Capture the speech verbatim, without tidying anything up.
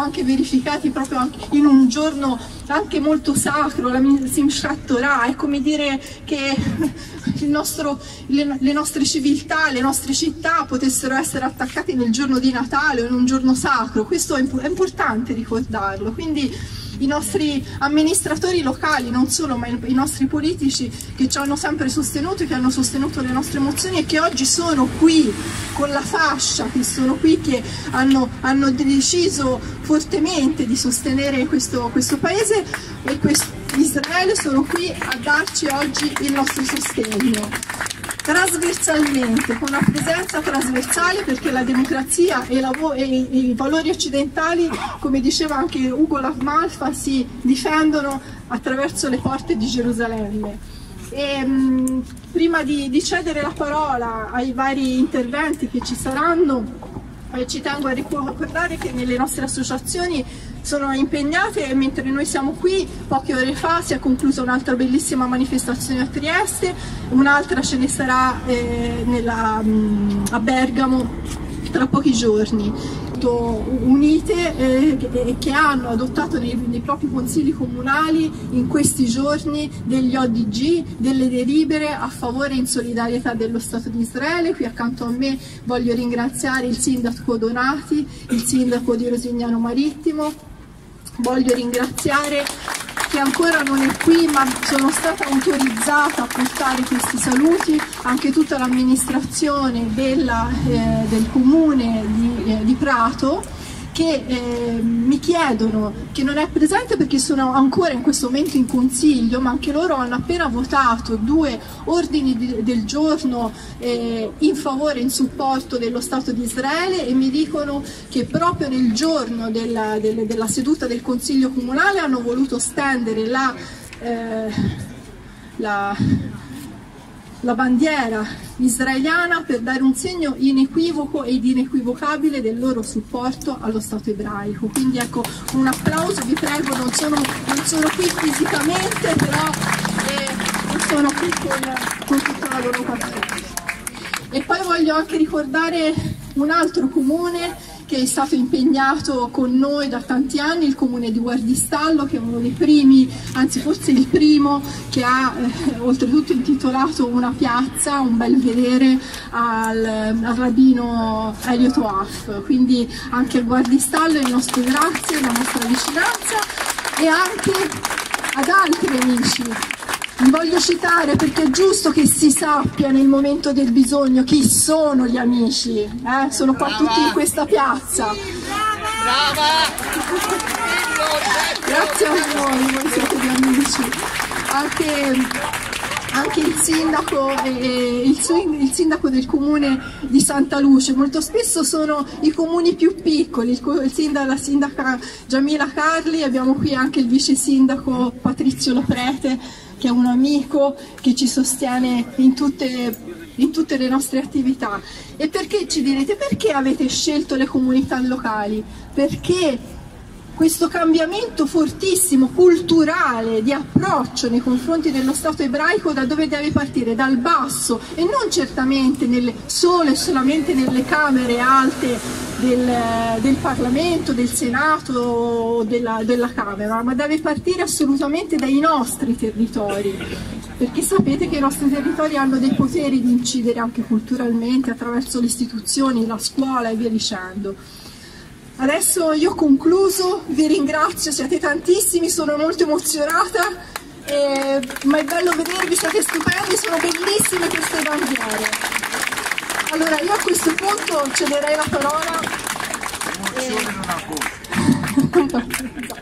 anche verificati proprio anche in un giorno anche molto sacro, la Simchat Torah. È come dire che il nostro, le, le nostre civiltà, le nostre città potessero essere attaccate nel giorno di Natale o in un giorno sacro. Questo è, è importante ricordarlo. Quindi i nostri amministratori locali, non solo, ma i nostri politici che ci hanno sempre sostenuto, che hanno sostenuto le nostre mozioni e che oggi sono qui con la fascia, che sono qui, che hanno, hanno deciso fortemente di sostenere questo, questo paese e questo, Israele, sono qui a darci oggi il nostro sostegno. Trasversalmente, con una presenza trasversale, perché la democrazia e, la, e, e i valori occidentali, come diceva anche Ugo Lavmalfa, si difendono attraverso le porte di Gerusalemme. E, mh, prima di, di cedere la parola ai vari interventi che ci saranno, eh, ci tengo a ricordare che nelle nostre associazioni sono impegnate, e mentre noi siamo qui, poche ore fa si è conclusa un'altra bellissima manifestazione a Trieste, un'altra ce ne sarà eh, nella, mh, a Bergamo tra pochi giorni. Unite eh, che hanno adottato nei, nei propri consigli comunali in questi giorni degli O D G, delle delibere a favore e in solidarietà dello Stato di Israele. Qui accanto a me voglio ringraziare il sindaco Donati, il sindaco di Rosignano Marittimo, voglio ringraziare che ancora non è qui, ma sono stata autorizzata a portare questi saluti, anche tutta l'amministrazione eh, del comune di, eh, di Prato, che eh, mi chiedono, che non è presente perché sono ancora in questo momento in consiglio, ma anche loro hanno appena votato due ordini di, del giorno eh, in favore, in supporto dello Stato di Israele, e mi dicono che proprio nel giorno della, della, della seduta del consiglio comunale hanno voluto stendere la, eh, la, la bandiera israeliana per dare un segno inequivoco ed inequivocabile del loro supporto allo Stato ebraico. Quindi ecco, un applauso, vi prego, non sono, non sono qui fisicamente, però eh, sono qui con, con tutta la loro passione. E poi voglio anche ricordare un altro comune che è stato impegnato con noi da tanti anni, il comune di Guardistallo, che è uno dei primi, anzi forse il primo, che ha eh, oltretutto intitolato una piazza, un bel vedere al, al rabbino Elio Toaf. Quindi anche a Guardistallo il nostro grazie, la nostra vicinanza, e anche ad altri amici. Li voglio citare perché è giusto che si sappia nel momento del bisogno chi sono gli amici. Eh? Sono qua tutti in questa piazza. Brava! Grazie a voi, voi siete gli amici. Anche, anche il sindaco e il, il sindaco del comune di Santa Luce. Molto spesso sono i comuni più piccoli. Il, il sindaco, la sindaca Giamila Carli, abbiamo qui anche il vice sindaco Patrizio Loprete, che è un amico che ci sostiene in tutte, in tutte le nostre attività. E perché, ci direte, perché avete scelto le comunità locali? Perché questo cambiamento fortissimo, culturale, di approccio nei confronti dello Stato ebraico, da dove deve partire? Dal basso, e non certamente nelle, solo e solamente nelle camere alte del, del Parlamento, del Senato, della, della Camera, ma deve partire assolutamente dai nostri territori, perché sapete che i nostri territori hanno dei poteri di incidere anche culturalmente attraverso le istituzioni, la scuola e via dicendo. Adesso io ho concluso, vi ringrazio, siete tantissimi, sono molto emozionata, eh, ma è bello vedervi, siete stupendi, sono bellissime queste bandiere. Allora io a questo punto cederei la parola. Emozione non ha